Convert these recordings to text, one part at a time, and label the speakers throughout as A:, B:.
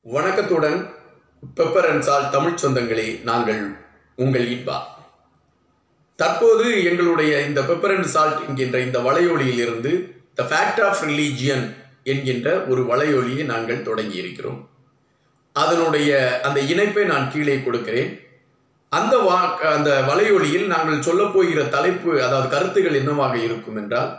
A: வணக்கத்துடன் pepper and salt Tamil சொந்தங்களே, நாங்கள் உங்கள் இன்பா. தற்போது எங்களுடைய இந்த பெப்பர் அண்ட் சால்ட் என்கின்ற இந்த வலையொலியில் இருந்து த ஃபேக்ட் ஆஃப் ரிலீஜியன் என்கின்ற ஒரு வலையொலியை நாங்கள் தொடங்கி இருக்கிறோம். அதனுடைய அந்த இணைப்பை நான் கீழே கொடுக்கிறேன். அந்த வலையொலியில் நாங்கள் சொல்லப் போகிற தலைப்பு, அதாவது கருத்துகள் என்னவாக இருக்கும் என்றால்,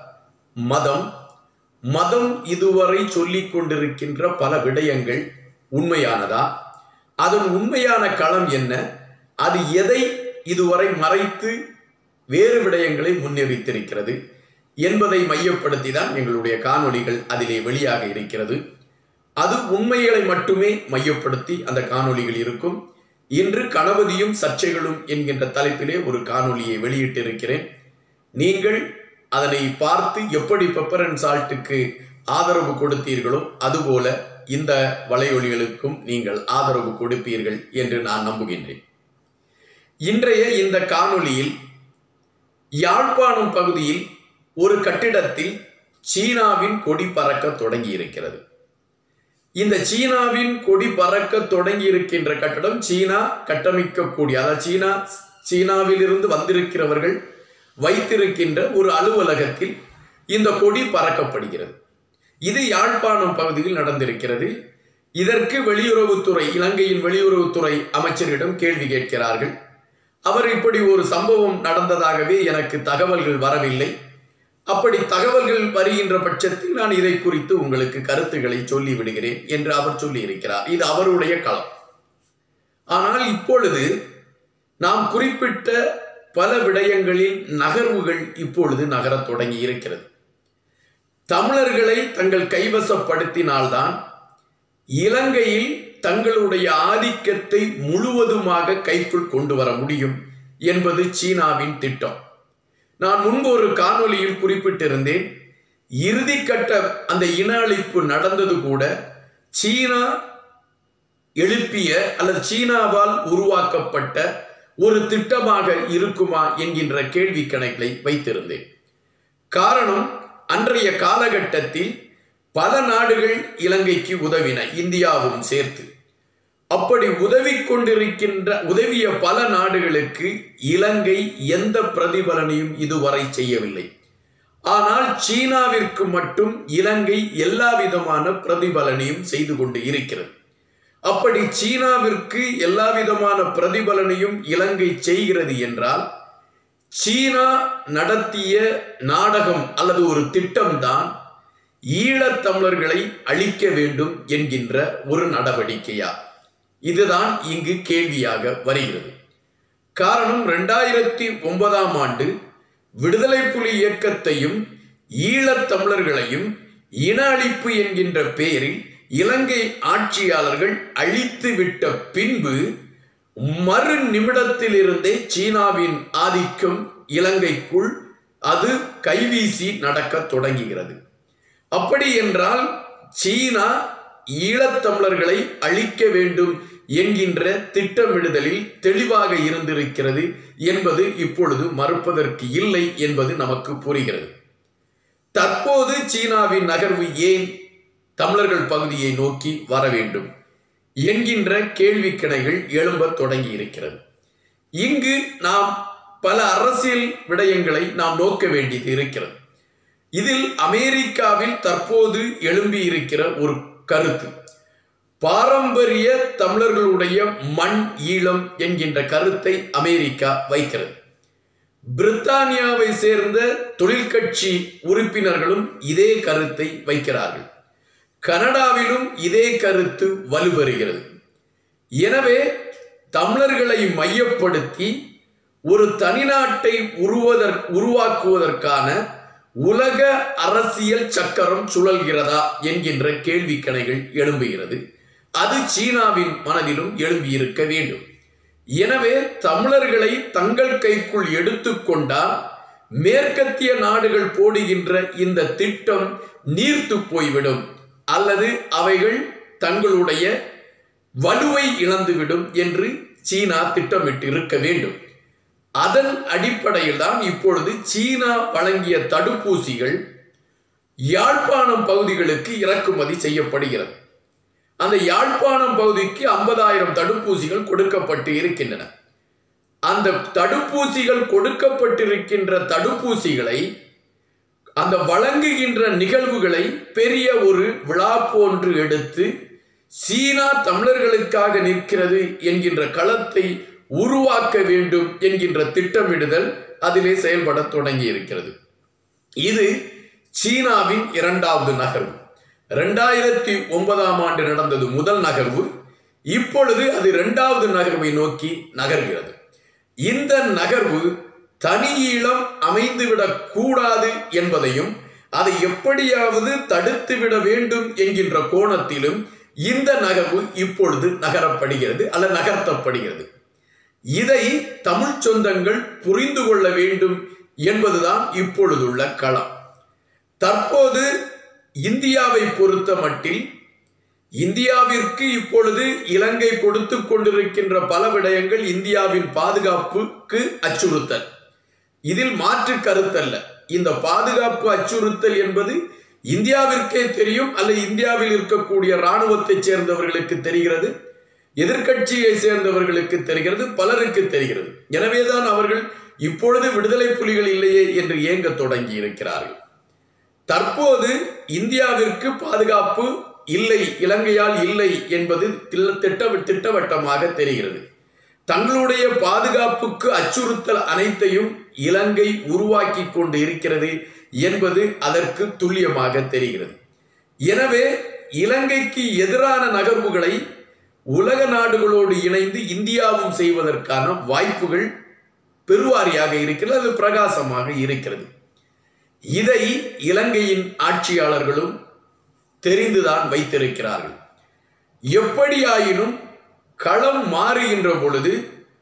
A: மதம் இதுவரை சொல்லிக் கொண்டிருக்கின்ற பல விடயங்கள் உண்மையானதா? அதன் உண்மையான களம் என்ன? அது எதை இதுவரை மறைத்து வேறு விடயங்களை முன்னெடுத்திருக்கிறது என்பதை மையப்படுத்தி தான் எங்களுடைய காணொளிகள் அதிலே வெளியாக இருக்கிறது. அது உண்மைகளை மட்டுமே மையப்படுத்தி அந்த காணொளிகள் இருக்கும். இன்று கணபதியும் சர்ச்சைகளும் என்கின்ற தலைப்பிலே ஒரு காணொளியை வெளியிட்டிருக்கிறேன். நீங்கள் அதனை பார்த்து எப்படி பெப்பர் அண்ட் சால்ட்டுக்கு ஆதரவு கொடுத்தீர்களோ அதுபோல இந்த வலையொலிகளுக்கும் நீங்கள் ஆதரவு கொடுப்பீர்கள் என்று நான் நம்புகின்றேன். இன்றைய இந்த காணொளியில் யாழ்ப்பாணம் பகுதியில் ஒரு கட்டிடத்தில் சீனாவின் கொடி பறக்க தொடங்கி இருக்கிறது. இந்த சீனாவின் கொடி பறக்க தொடங்கி இருக்கின்ற கட்டடம் சீனா கட்டமைக்கக்கூடிய, அதாவது சீனாவிலிருந்து வந்திருக்கிறவர்கள் வைத்திருக்கின்ற ஒரு அலுவலகத்தில் இந்த கொடி பறக்கப்படுகிறது. இது யாழ்ப்பாணம் பகுதியில் நடந்திருக்கிறது. இதற்கு வெளியுறவுத்துறை, இலங்கையின் வெளியுறவுத்துறை அமைச்சரிடம் கேள்வி கேட்கிறார்கள். அவர் இப்படி ஒரு சம்பவம் நடந்ததாகவே எனக்கு தகவல்கள் வரவில்லை, அப்படி தகவல்கள் வருகின்ற பட்சத்தில் நான் இதை குறித்து உங்களுக்கு கருத்துக்களை சொல்லி விடுகிறேன் என்று அவர் சொல்லி இருக்கிறார். இது அவருடைய களம். ஆனால் இப்பொழுது நாம் குறிப்பிட்ட பல விடயங்களில் நகர்வுகள் இப்பொழுது நகரத் தொடங்கி இருக்கிறது. தமிழர்களை தங்கள் கைவசப்படுத்தினால்தான் இலங்கையில் தங்களுடைய ஆதிக்கத்தை முழுவதுமாக கைக்குள் கொண்டு வர முடியும் என்பது சீனாவின் திட்டம். நான் முன்பு ஒரு காணொளியில் குறிப்பிட்டிருந்தேன். இறுதிக்கட்ட அந்த இன அழிப்பு நடந்தது கூட சீனா எழுப்பிய அல்லது சீனாவால் உருவாக்கப்பட்ட ஒரு திட்டமாக இருக்குமா என்கின்ற கேள்வி கணக்கை வைத்திருந்தேன். காரணம், அன்றைய காலகட்டத்தில் பல நாடுகள் இலங்கைக்கு உதவின, இந்தியாவும் சேர்த்து. அப்படி உதவிய பல நாடுகளுக்கு இலங்கை எந்த பிரதிபலனையும் இதுவரை செய்யவில்லை. ஆனால் சீனாவிற்கு மட்டும் இலங்கை எல்லா விதமான பிரதிபலனையும் செய்து கொண்டு இருக்கிறது. அப்படி சீனாவிற்கு எல்லா விதமான பிரதிபலனையும் இலங்கை செய்கிறது என்றால், சீனா நடத்திய நாடகம் அல்லது ஒரு திட்டம்தான் ஈழத்தமிழர்களை அழிக்க வேண்டும் என்கின்ற ஒரு நடவடிக்கையா? இதுதான் இங்கு கேள்வியாக வருகிறது. காரணம், 2009ஆம் ஆண்டு விடுதலை புலி இயக்கத்தையும் ஈழத்தமிழர்களையும் இன அழிப்பு என்கின்ற பெயரில் இலங்கை ஆட்சியாளர்கள் அழித்து விட்ட பின்பு மறு நிமிடத்திலிருந்தே சீனாவின் ஆதிக்கம் இலங்கைக்குள் அது கைவீசி நடக்க தொடங்குகிறது. அப்படி என்றால் சீனா ஈழத்தமிழர்களை அழிக்க வேண்டும் என்கின்ற திட்டமிடுதலில் தெளிவாக இருந்திருக்கிறது என்பது இப்பொழுது மறுப்பதற்கு இல்லை என்பது நமக்கு புரிகிறது. தற்போது சீனாவின் நகர்வு ஏன் தமிழர்கள் பகுதியை நோக்கி வர வேண்டும் என்கின்ற கேள்விக்கிணைகள் எழும்பத் தொடங்கி இருக்கிறது. இங்கு நாம் பல அரசியல் விடயங்களை நாம் நோக்க வேண்டியது இருக்கிறது. இதில் அமெரிக்காவில் தற்போது எழும்பி இருக்கிற ஒரு கருத்து, பாரம்பரிய தமிழர்களுடைய மண் ஈழம் என்கின்ற கருத்தை அமெரிக்கா வைக்கிறது. பிரித்தானியாவை சேர்ந்த தொழிற்கட்சி உறுப்பினர்களும் இதே கருத்தை வைக்கிறார்கள். கனடாவிலும் இதே கருத்து வலுப்பெறுகிறது. எனவே தமிழர்களை மையப்படுத்தி ஒரு தனிநாட்டை உருவாக்குவதற்கான உலக அரசியல் சக்கரம் சுழல்கிறதா என்கின்ற கேள்விக்கணைகள் எழும்புகிறது. அது சீனாவின் மனதிலும் எழும்பியிருக்க வேண்டும். எனவே தமிழர்களை தங்கள் கைக்குள் எடுத்துக்கொண்டால் மேற்கத்திய நாடுகள் போடுகின்ற இந்த திட்டம் நீர்த்து போய்விடும், அல்லது அவைகள் தங்களுடைய வலுவை இழந்துவிடும் என்று சீனா திட்டமிட்டு இருக்க வேண்டும். அதன் அடிப்படையில் தான் இப்பொழுது சீனா வழங்கிய தடுப்பூசிகள் யாழ்ப்பாணம் பகுதிகளுக்கு இறக்குமதி செய்யப்படுகிறது. அந்த யாழ்ப்பாணம் பகுதிக்கு 50,000 தடுப்பூசிகள் கொடுக்கப்பட்டு இருக்கின்றன. அந்த தடுப்பூசிகள் கொடுக்கப்பட்டிருக்கின்ற தடுப்பூசிகளை அந்த வழங்குகின்ற நிகழ்வுகளை பெரிய ஒரு விழா போன்று எடுத்து சீனா தமிழர்களுக்காக நிற்கிறது என்கின்ற களத்தை உருவாக்க வேண்டும் என்கின்ற திட்டமிடுதல் அதிலே செயல்பட தொடங்கி இருக்கிறது. இது சீனாவின் இரண்டாவது நகர்வு. 2009 ஆண்டு நடந்தது முதல் நகர்வு. இப்பொழுது அது இரண்டாவது நகர்வை நோக்கி நகர்கிறது. இந்த நகர்வு தனியீழம் அமைந்துவிடக் கூடாது என்பதையும் அதை எப்படியாவது தடுத்துவிட வேண்டும் என்கின்ற கோணத்திலும் இந்த நகர்வு இப்பொழுது நகரப்படுகிறது அல்லது நகர்த்தப்படுகிறது. இதை தமிழ் சொந்தங்கள் புரிந்து கொள்ள வேண்டும் என்பதுதான் இப்பொழுதுள்ள களம். தற்போது இந்தியாவை பொறுத்த மட்டில் இந்தியாவிற்கு இப்பொழுது இலங்கை கொடுத்து கொண்டிருக்கின்ற பல விடயங்கள் இந்தியாவின் பாதுகாப்புக்கு அச்சுறுத்தல். இதில் மாற்று கருத்தல்ல. இந்த பாதுகாப்பு அச்சுறுத்தல் என்பது இந்தியாவிற்கே தெரியும், அல்லது இந்தியாவில் இருக்கக்கூடிய இராணுவத்தை சேர்ந்தவர்களுக்கு தெரிகிறது, எதிர்கட்சியை சேர்ந்தவர்களுக்கு தெரிகிறது, பலருக்கு தெரிகிறது. எனவேதான் அவர்கள் இப்பொழுது விடுதலை புலிகள் இல்லையே என்று ஏங்க தொடங்கி இருக்கிறார்கள். தற்போது இந்தியாவிற்கு பாதுகாப்பு இல்லை, இலங்கையால் இல்லை என்பது திட்டவட்டமாக தெரிகிறது. தங்களுடைய பாதுகாப்புக்கு அச்சுறுத்தல் அனைத்தையும் இலங்கை உருவாக்கி கொண்டு இருக்கிறது என்பது அதற்கு துல்லியமாக தெரிகிறது. எனவே இலங்கைக்கு எதிரான நகர்வுகளை உலக நாடுகளோடு இணைந்து இந்தியாவும் செய்வதற்கான வாய்ப்புகள் பெருவாரியாக இருக்கிறது, அது பிரகாசமாக இருக்கிறது. இதை இலங்கையின் ஆட்சியாளர்களும் தெரிந்துதான் வைத்திருக்கிறார்கள். எப்படியாயினும் களம் மாறுகின்ற பொழுது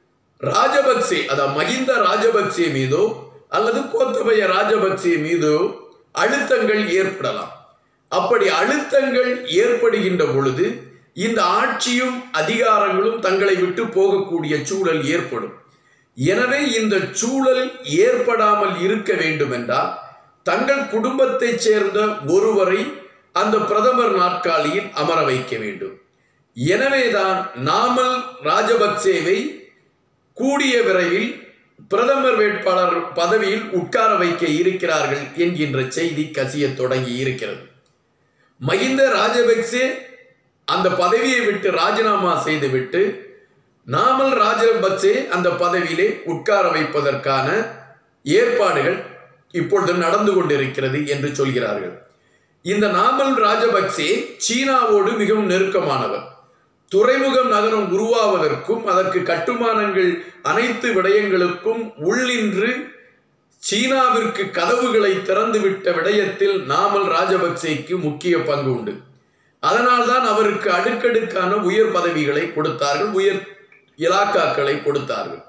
A: ராஜபக்சே, அதாவது மஹிந்த ராஜபக்சே மீதோ அல்லது கோத்தபய ராஜபக்சே மீதோ அழுத்தங்கள் ஏற்படலாம். அப்படி அழுத்தங்கள் ஏற்படுகின்ற பொழுது இந்த ஆட்சியும் அதிகாரங்களும் தங்களை விட்டு போகக்கூடிய சூழல் ஏற்படும். எனவே இந்த சூழல் ஏற்படாமல் இருக்க வேண்டும் என்றால் தங்கள் குடும்பத்தைச் சேர்ந்த ஒருவரை அந்த பிரதமர் நாற்காலியில் அமர வைக்க வேண்டும். எனவேதான் நாமல் ராஜபக்சேவை கூடிய விரைவில் பிரதமர் வேட்பாளர் பதவியில் உட்கார வைக்க இருக்கிறார்கள் என்கின்ற செய்தி கசிய தொடங்கி இருக்கிறது. மஹிந்த ராஜபக்சே அந்த பதவியை விட்டு ராஜினாமா செய்துவிட்டு நாமல் ராஜபக்சே அந்த பதவியிலே உட்கார வைப்பதற்கான ஏற்பாடுகள் இப்பொழுது நடந்து கொண்டிருக்கிறது என்று சொல்கிறார்கள். இந்த நாமல் ராஜபக்சே சீனாவோடு மிகவும் நெருக்கமானவர். துறைமுகம் நகரம் உருவாவதற்கும் அதற்கு கட்டுமானங்கள் அனைத்து விடயங்களுக்கும் உள்ளின்று சீனாவிற்கு கதவுகளை திறந்துவிட்ட விடயத்தில் நாமல் ராஜபக்சேக்கு முக்கிய பங்கு உண்டு. அதனால்தான் அவருக்கு அடுக்கடுக்கான உயர் பதவிகளை கொடுத்தார்கள், உயர் இலாக்காக்களை கொடுத்தார்கள்.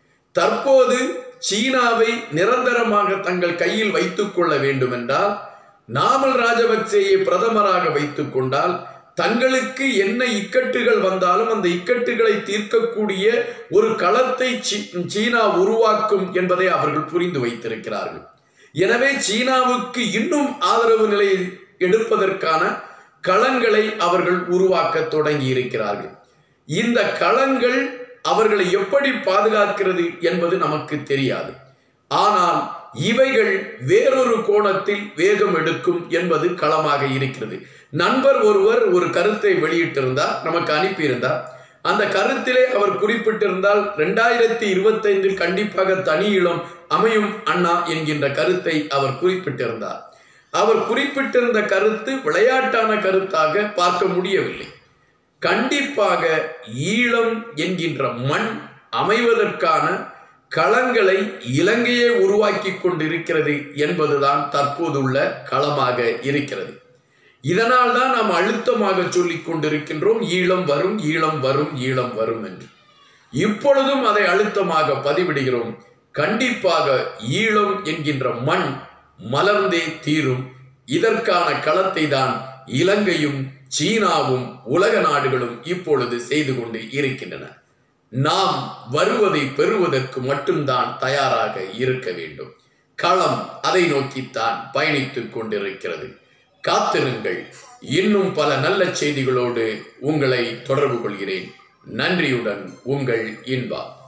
A: தற்போது சீனாவை நிரந்தரமாக தங்கள் கையில் வைத்துக் கொள்ள வேண்டும் என்றால் நாமல் ராஜபக்சேயை பிரதமராக வைத்துக் கொண்டால் தங்களுக்கு என்ன இக்கட்டுகள் வந்தாலும் அந்த இக்கட்டுகளை தீர்க்கக்கூடிய ஒரு களத்தை சீனா உருவாக்கும் என்பதை அவர்கள் புரிந்து வைத்திருக்கிறார்கள். எனவே சீனாவுக்கு இன்னும் ஆதரவு நிலை எடுப்பதற்கான களங்களை அவர்கள் உருவாக்க தொடங்கி இருக்கிறார்கள். இந்த களங்கள் அவர்களை எப்படி பாதுகாக்கிறது என்பது நமக்கு தெரியாது. ஆனால் இவைகள் வேறொரு கோணத்தில் வேகம் எடுக்கும் என்பது களமாக இருக்கிறது. நண்பர் ஒருவர் ஒரு கருத்தை வெளியிட்டிருந்தார், நமக்கு அனுப்பியிருந்தார். அந்த கருத்திலே அவர் குறிப்பிட்டிருந்தால் 2025 கண்டிப்பாக தனியிடம் அமையும் அண்ணா என்கின்ற கருத்தை அவர் குறிப்பிட்டிருந்தார். அவர் குறிப்பிட்டிருந்த கருத்து விளையாட்டான கருத்தாக பார்க்க முடியவில்லை. கண்டிப்பாக ஈழம் என்கின்ற மண் அமைவதற்கான களங்களை இலங்கையே உருவாக்கி கொண்டிருக்கிறது என்பதுதான் தற்போதுள்ள களமாக இருக்கிறது. இதனால் தான் நாம் அழுத்தமாக சொல்லிக் கொண்டிருக்கின்றோம், ஈழம் வரும், ஈழம் வரும், ஈழம் வரும் என்று. இப்பொழுதும் அதை அழுத்தமாக பதிவிடுகிறோம். கண்டிப்பாக ஈழம் என்கின்ற மண் மலர்ந்தே தீரும். இதற்கான களத்தை தான் இலங்கையும் சீனாவும் உலக நாடுகளும் இப்பொழுது செய்து கொண்டு இருக்கின்றன. நாம் வருவதை பெறுவதற்கு மட்டும்தான் தயாராக இருக்க வேண்டும். களம் அதை நோக்கித்தான் பயணித்துக் கொண்டிருக்கிறது. காத்திருங்கள், இன்னும் பல நல்ல செய்திகளோடு உங்களை தொடர்பு கொள்கிறேன். நன்றியுடன் உங்கள் இன்பா.